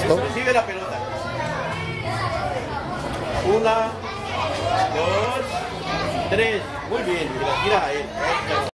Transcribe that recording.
¿Listo? Recibe la pelota. 1, 2, 3. Muy bien, y la tira a él.